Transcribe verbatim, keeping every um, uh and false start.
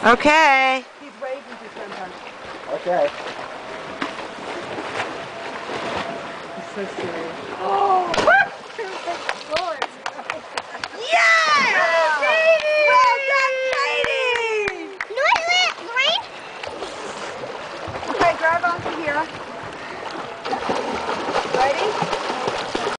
Okay. He's waving to sometimes. Okay. He's so serious. Oh! Yeah! Well done, Katie! Lorraine? Okay, grab onto here. Ready?